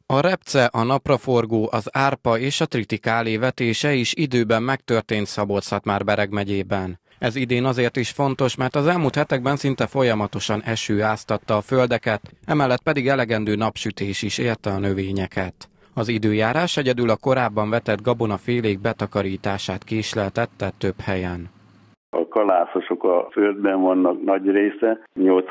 A repce, a napraforgó, az árpa és a tritikálé vetése is időben megtörtént Szabolcs-Szatmár-Bereg megyében. Ez idén azért is fontos, mert az elmúlt hetekben szinte folyamatosan eső áztatta a földeket, emellett pedig elegendő napsütés is érte a növényeket. Az időjárás egyedül a korábban vetett gabonafélék betakarítását késleltette több helyen. A kalászosok a földben vannak nagy része,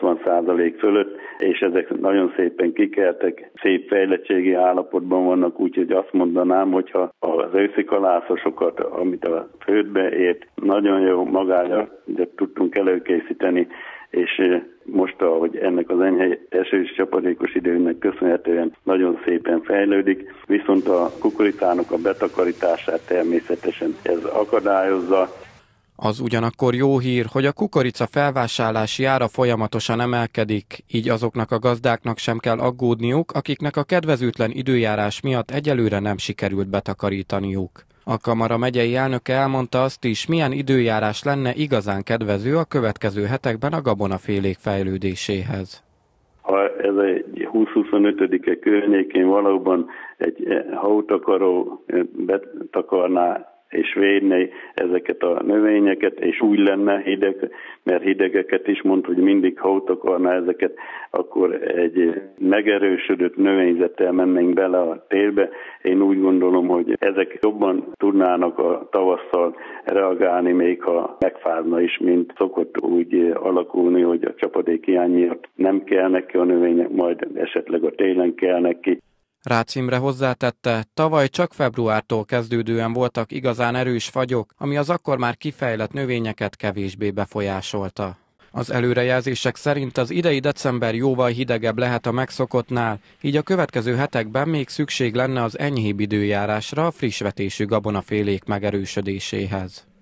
80% fölött, és ezek nagyon szépen kikeltek, szép fejlettségi állapotban vannak, úgyhogy azt mondanám, hogyha az őszi kalászosokat, amit a földbe ért, nagyon jó magára tudtunk előkészíteni, és most, ahogy ennek az enyhe esős csapadékos időnek köszönhetően nagyon szépen fejlődik, viszont a kukoricának a betakarítását természetesen ez akadályozza. Az ugyanakkor jó hír, hogy a kukorica felvásárlási ára folyamatosan emelkedik, így azoknak a gazdáknak sem kell aggódniuk, akiknek a kedvezőtlen időjárás miatt egyelőre nem sikerült betakarítaniuk. A Kamara megyei elnöke elmondta azt is, milyen időjárás lenne igazán kedvező a következő hetekben a gabonafélék fejlődéséhez. Ha ez egy 20-25-e környékén valóban egy hautakaró betakarná és védné ezeket a növényeket, és úgy lenne hideg, mert hidegeket is mond, hogy mindig hautakarná ezeket, akkor egy megerősödött növényzettel mennénk bele a térbe. Én úgy gondolom, hogy ezek jobban tudnának a tavasszal reagálni, még ha megfázna is, mint szokott úgy alakulni, hogy a csapadékhiány miatt nem kelnek ki a növények, majd esetleg a télen kelnek ki. Rácz Imre hozzátette, tavaly csak februártól kezdődően voltak igazán erős fagyok, ami az akkor már kifejlett növényeket kevésbé befolyásolta. Az előrejelzések szerint az idei december jóval hidegebb lehet a megszokottnál, így a következő hetekben még szükség lenne az enyhébb időjárásra a friss vetésű gabonafélék megerősödéséhez.